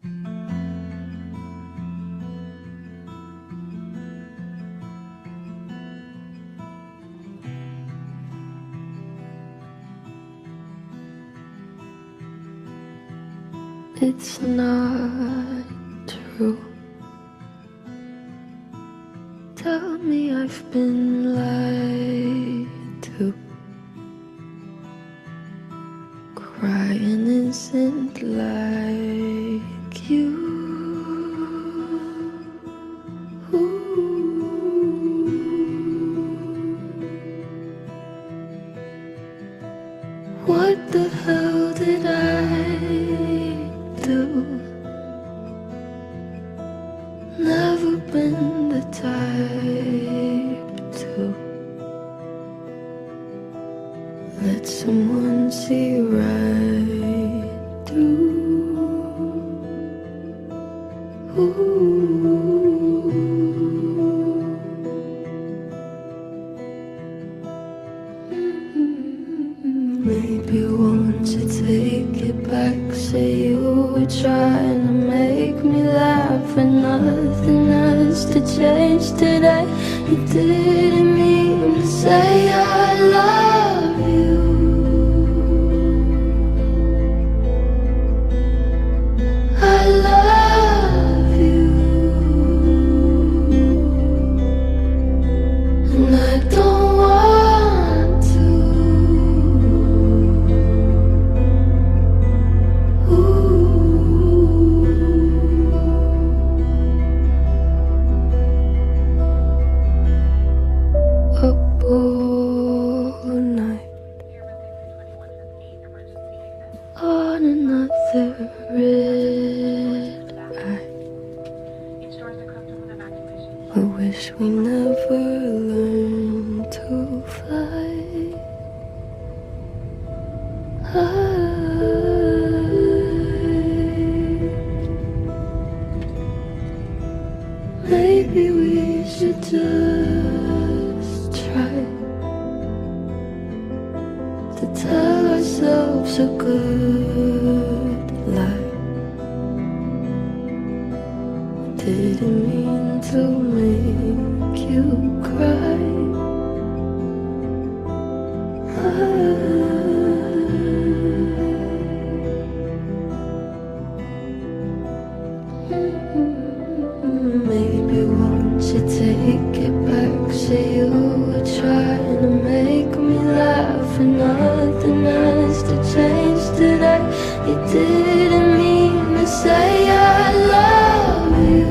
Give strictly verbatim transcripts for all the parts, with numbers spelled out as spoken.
It's not true. Tell me I've been lied to. Crying isn't like you. What the hell did I do? Never been the type to let someone see right through. Maybe won't you take it back? Say you were trying to make me laugh, and nothing else to change today. You didn't mean to say I love you. I love you, and I don't want to. Up all night on another red eye. I wish we never learned to fly. Maybe we should just try to tell ourselves a good lie. Didn't mean to make you cry. Maybe won't you take it back? Say you were trying to make me laugh, and nothing else to change today. You didn't mean to say I love you.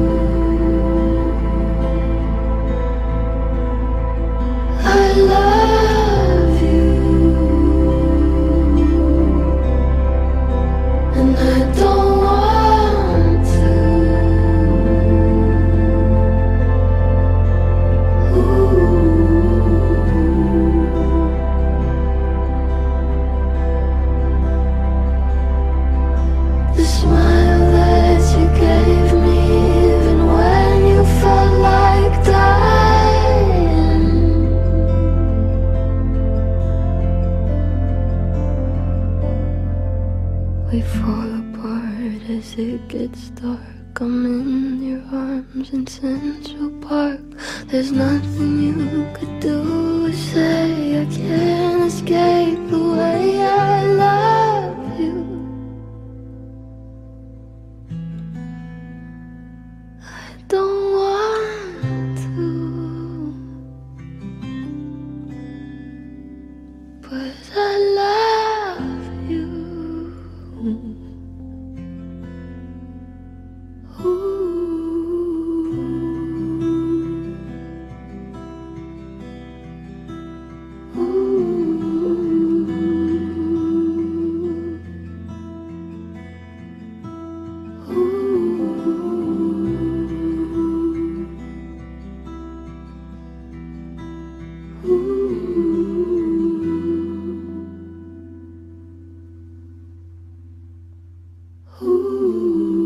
I love you, and I don't want to. The smile that you gave me, even when you felt like dying. We fall apart as it gets dark. I'm in your arms in Central Park. There's nothing you could do or say. I can't escape the way I love you. I don't want to, but I love you. Ooh.